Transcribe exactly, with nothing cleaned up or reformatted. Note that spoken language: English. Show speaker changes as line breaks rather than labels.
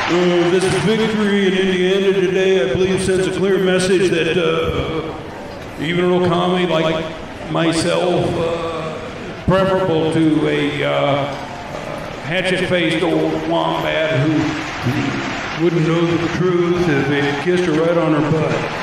Uh, this victory in Indiana today, I believe, sends a clear message that uh, even an Okami like myself, uh, preferable to a uh, hatchet-faced old wombat who, who wouldn't know the truth if it kissed her right on her butt.